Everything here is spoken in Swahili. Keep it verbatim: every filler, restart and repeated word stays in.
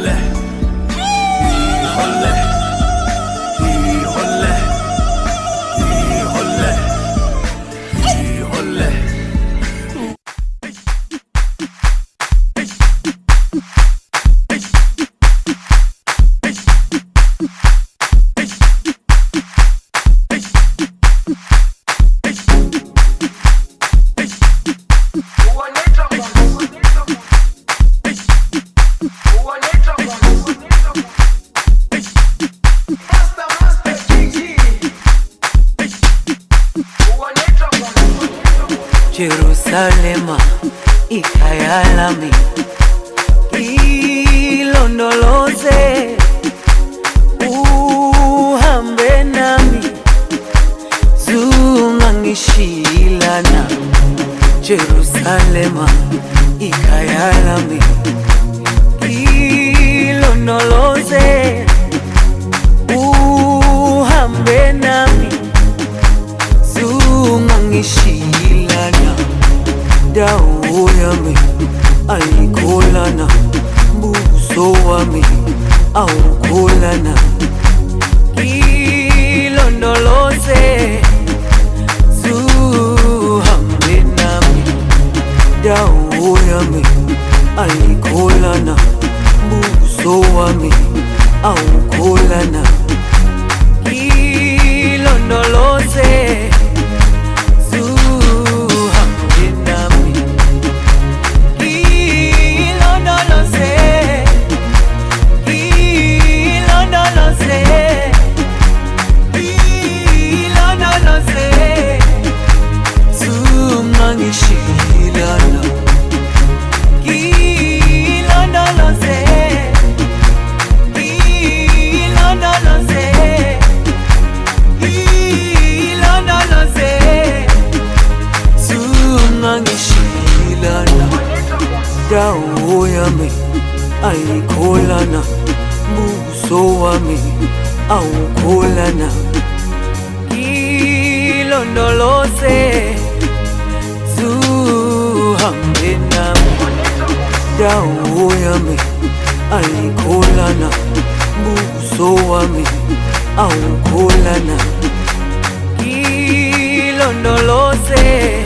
Jerusalema, Yali, ilondoloze, uhambe nami, zungangishilana. Jerusalema, Yali, ilondoloze, uhambe nami, zungangishilana. Dawo yami ayikholana, buso wami awukholana. Ilondoloze, zuhambe nami. Dawo yami ayikholana, buso wami awukholana. Ilondoloze, dawo yami ayikholana, buso wami awukholana. Ilondoloze, zuhambe nami. Dawo yami ayikholana, buso wami awukholana. Ilondoloze,